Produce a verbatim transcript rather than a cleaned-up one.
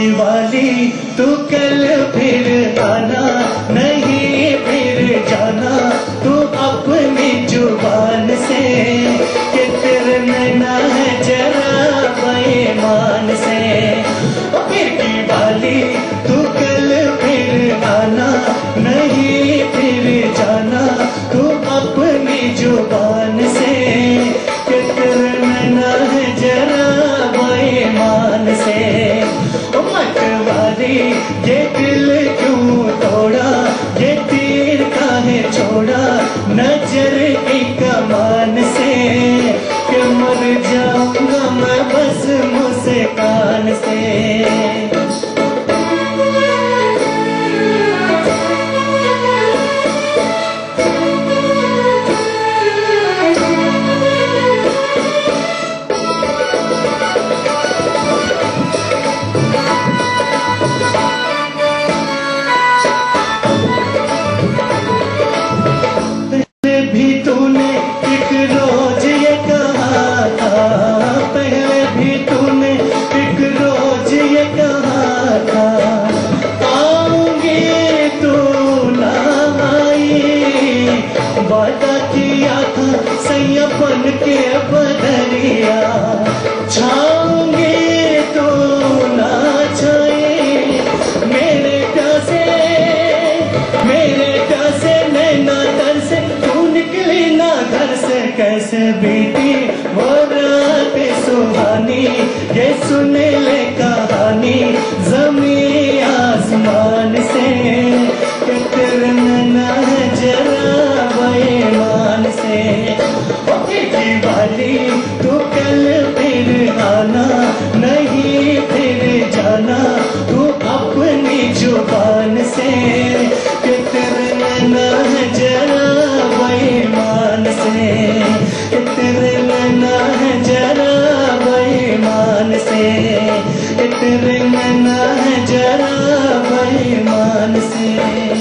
वाली तू कल फिर आना, नहीं फिर जाना तू अपनी जुबान से, कि तेरे नैना है जरा बेईमान से। फिर की वाली तू कल फिर आना, नहीं फिर जाना तू अपनी जुबान से, कि तेरे नैना है जरा बेईमान से। मत वाली ये दिल क्यों तोड़ा, ये तीर काहे छोड़ा नजर की कमान से, कि मर जाऊंगा मैं बस मुस्कान से। भी तूने एक रोज ये कहा था, पहले भी तूने एक रोज ये कहा था, आऊंगी तू ना आई, वादा किया था सैया बन के बदरिया, छाऊंगी तू ना छाई, मेरे प्यासे मेरे प्यासे नैना दर से निकली ना घर से, कैसे बीती वो रात सुहानी, ये सुने ले कहानी जमीन आसमान से, कि तेरे नैना है जरा बेईमान से। की वाली तू कल फिर आना, नहीं फिर जाना तू अपनी जुबान से, कि तेरे नैना है जरा बेईमान से, कि तेरे नैना है जरा बेईमान से, कि तेरे नैना है जरा बेईमान से।